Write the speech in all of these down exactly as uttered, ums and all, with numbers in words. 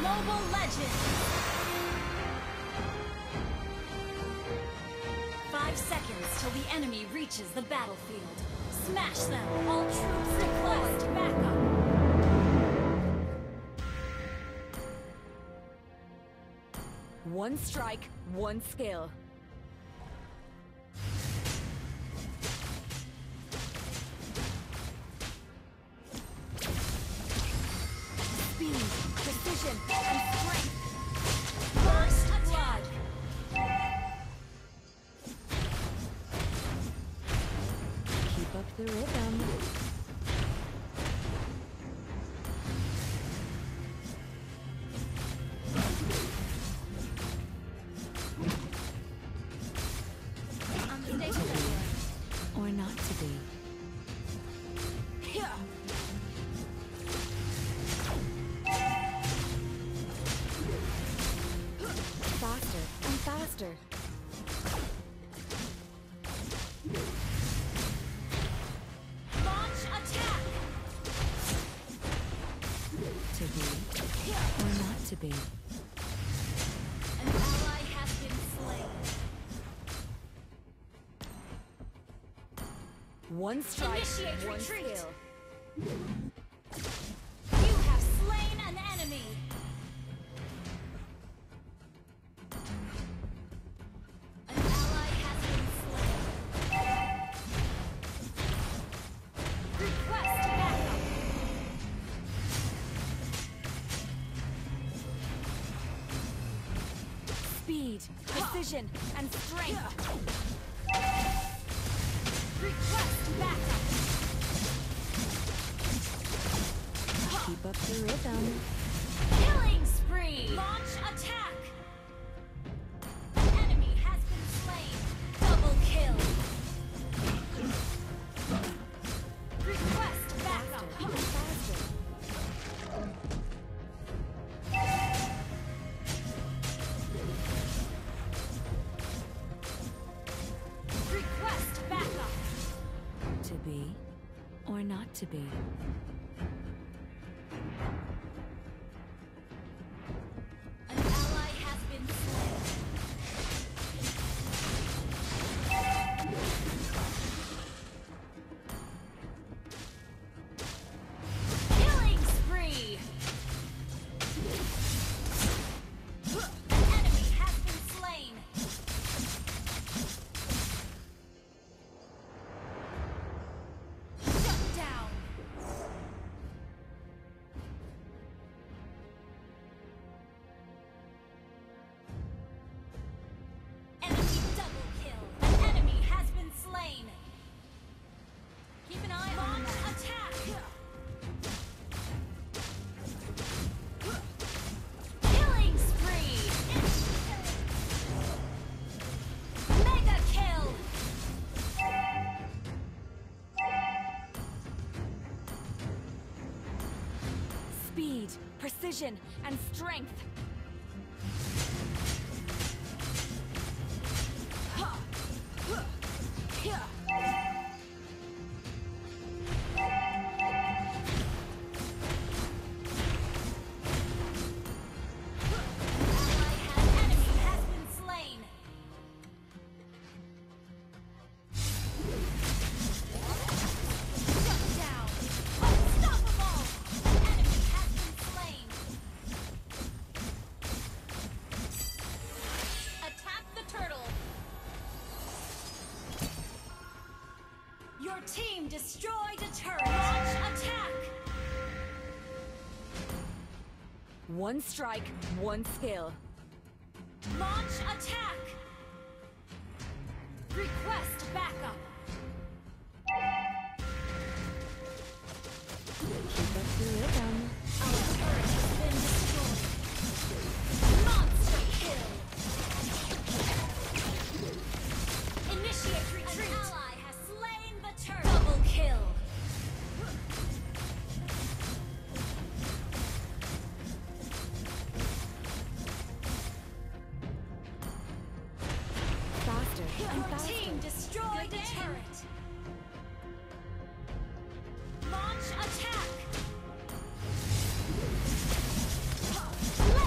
Mobile Legends! Five seconds till the enemy reaches the battlefield. Smash them! All troops request backup! One strike, one skill. Speed, precision, and strength. First blood! Keep up the rhythm. Or not to be. Yeah. Faster and faster. Launch attack! To be. Or not to be. An ally has been slain. One strike, Initiate one retreat. skill. You have slain an enemy! An ally has been slain. Request backup! Speed, precision, and strength. Request backup! Keep up the rhythm. Killing spree! Launch attack! An enemy has been slain! Double kill! Request backup! Faster, faster. Request backup! To be or not to be. An ally has been slain. Killing spree! An enemy has been slain. Shut down! Enemy double kill! An enemy has been slain! Keep an eye on that. Attack! Killing spree! Mega kill! Speed, precision, and strength. Ally has enemy has been slain! Shut down! Unstoppable! Enemy has been slain! Attack the turtle! Your team destroyed a turret! Launch attack! One strike, one skill. Launch attack! Request backup! Keep up the rhythm. Our turret has been destroyed! Monster kill! Initiate retreat! An ally has slain the turret! Double kill! Faster and Your faster. team destroyed the turret! Launch attack!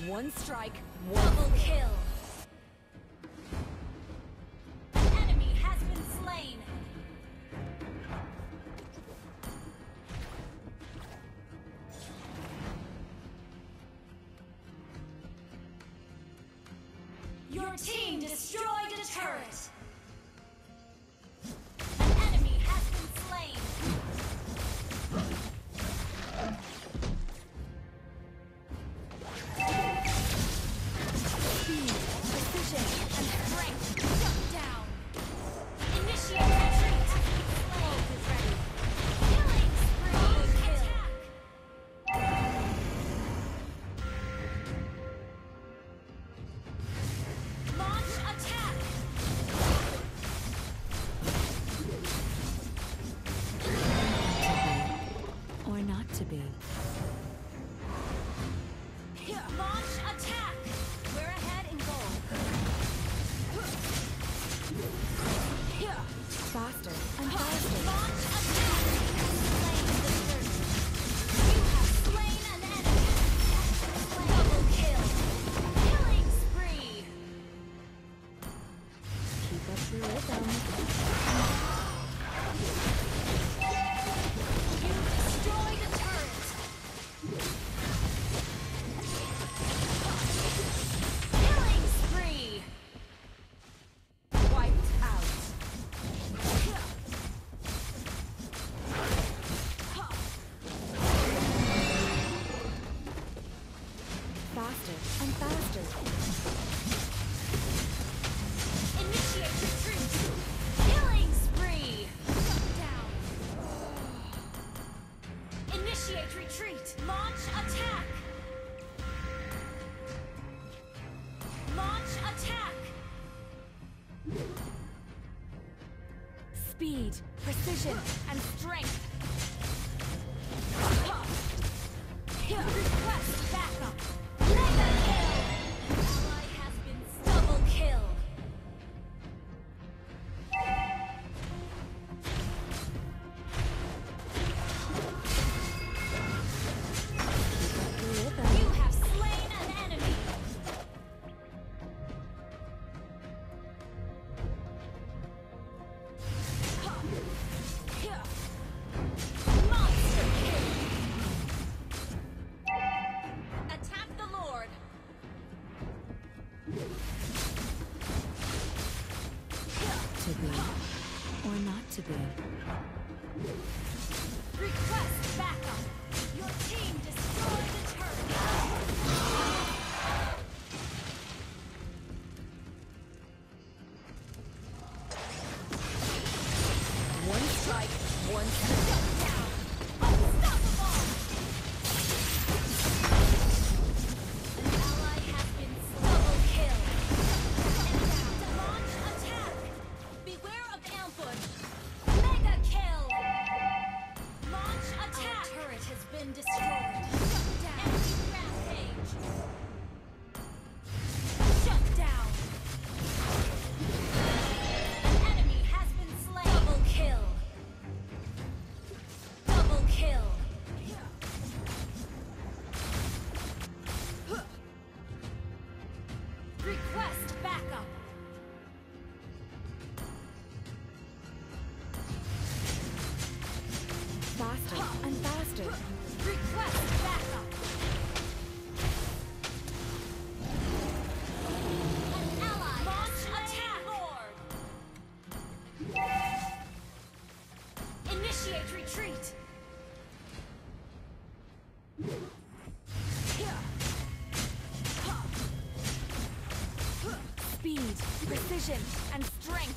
One strike, one Double kill. An enemy has been slain. Your team destroyed a turret. An enemy has been slain. Speed, precision, and strength. Shut down. Initiate retreat. Ult is ready. Killing spree. Kill. Launch attack. or not to be. Launch attack. We're ahead in goal. Faster and faster. Launch attack. Slain the turret. You have slain an enemy. Double kill. Killing spree. Keep up your rhythm. You destroyed a turret. Killing spree. Wiped out. Faster and faster. Initiate retreat. Killing spree. Shut down. Initiate retreat. Launch attack. Launch attack. Speed, precision, and strength. Request backup. Mega kill. An ally has been double kill. Your rhythm. You have slain an enemy. Monster kill. Attack the Lord. To be or not to be. Request backup. Your team destroyed the turret. One strike, one Shut down. Unstoppable. An ally has been double kill. And to launch attack. Beware of ambush. Mega kill. Launch attack. Our turret has been destroyed. Shut down. Enemy rampage. Shut down. An enemy has been slain. Double kill. Double kill. Request backup. faster and faster. Request backup. An ally. Launch attack. Lord. Initiate retreat. Speed, precision, and strength.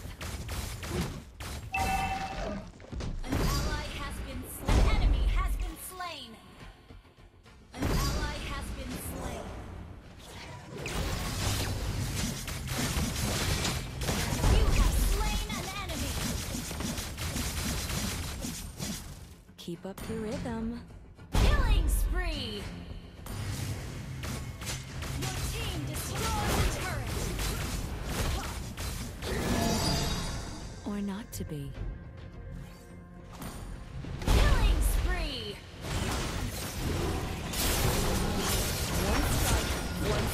An ally has been slain. An enemy has been slain. An ally has been slain. You have slain an enemy. Keep up your rhythm. Killing spree. Your team destroyed the turret. Or not to be. Killing spree. One strike, one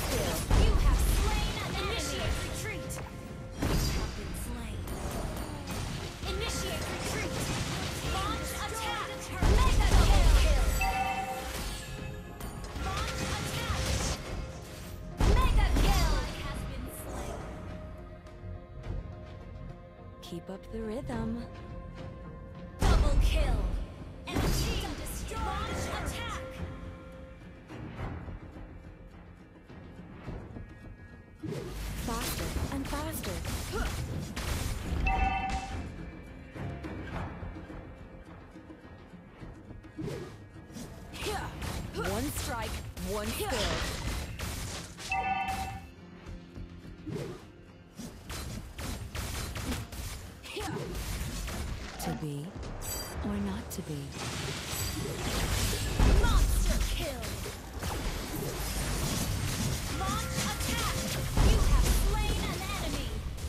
Keep up the rhythm. Double kill. And team destroy. Launch attack. Faster and faster. One strike, one kill. To be or not to be. Monster kill. Launch attack. You have slain an enemy.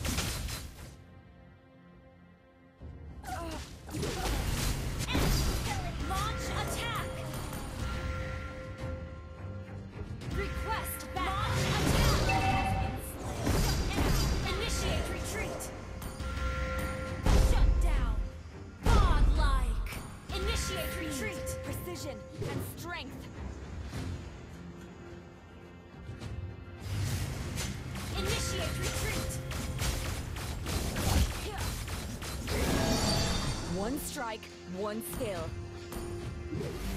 Launch attack. Request back. Launch attack. Initiate retreat. Shut down. Godlike. Initiate retreat. Precision and strength. Initiate retreat. One strike, one skill.